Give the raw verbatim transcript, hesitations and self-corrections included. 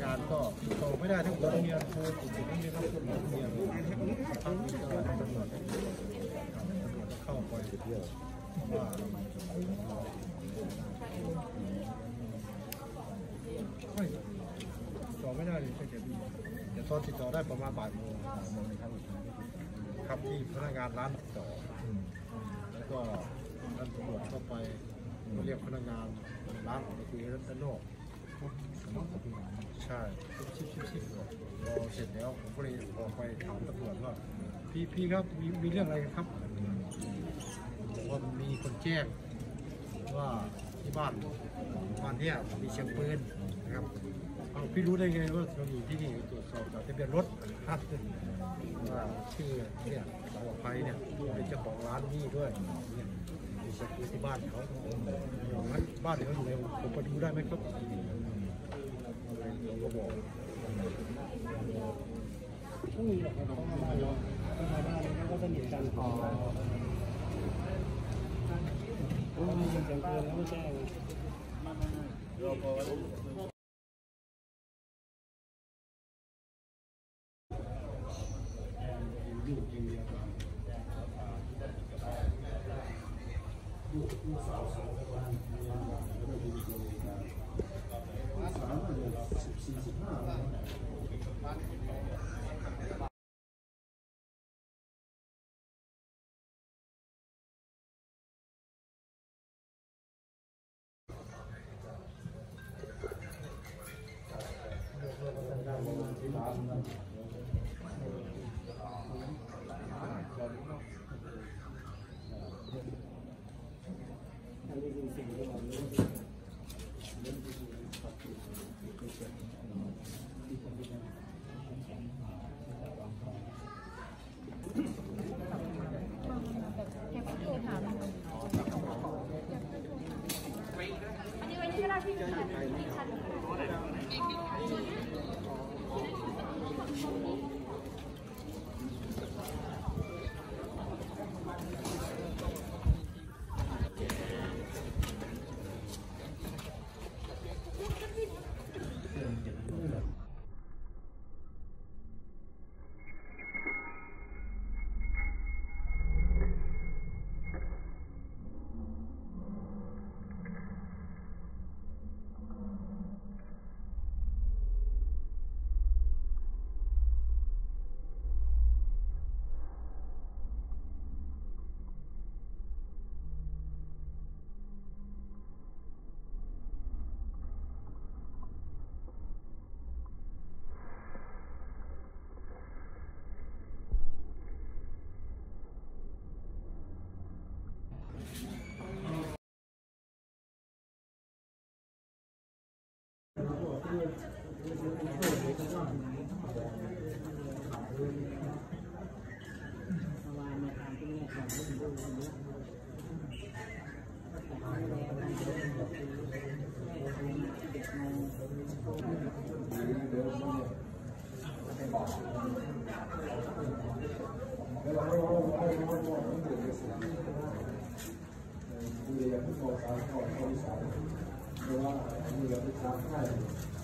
การก็ต่อไม่ได้ทั้งตัวเมียโคจุดนี้ไม่ต้องตัวเมียเมียทั้งมีตลอดตำรวจเข้าไปเที่ยวว่าไม่ต่อไม่ได้เลยแค่จะดีแต่ตอนติดต่อได้ประมาณบ่ายโมงครับที่พนักงานร้านต่อแล้วก็ท่านตำรวจเข้าไปเรียกพนักงานร้านออกไปคุยด้านนอกใช่ชิบชิบชิบพอเสร็จแล้วผมก็เลยออกไปถามตำรวจว่าพี่พี่ครับมีมีเรื่องอะไรครับว่ามีคนแจ้งว่าที่บ้านบ้านเนี้ยมีเสียงปืนนะครับเอาพี่รู้ได้ไงว่าเราอยู่ที่นี่ตรวจสอบจากทะเบียนรถครับว่าชื่อเนี่ยสาวไฟเนี่ยเป็นเจ้าของร้านนี่ด้วยเนี่ยมีเสียงปืนที่บ้านเขางั้นบ้านเขาอยู่ในผมไปดูได้ไหมครับเราก็บอกไม่มีหรอกครับเพราะว่าบ้านเราเพราะว่าบ้านเราก็สนิทกันพอไม่มีเสียงปืนแล้วไม่แจ้งเราพออยู่กินเดียวกันอยู่อยู่สาวสองวันแล้วก็มีตัวเองกันสามวันสิบสี่สิบห้าอันนี้ไว้ที่เราที่จะไปที่ชั้นเรือที่โบราณก่อนเขาสอนเพราะว่าเรือที่ช้าง่าย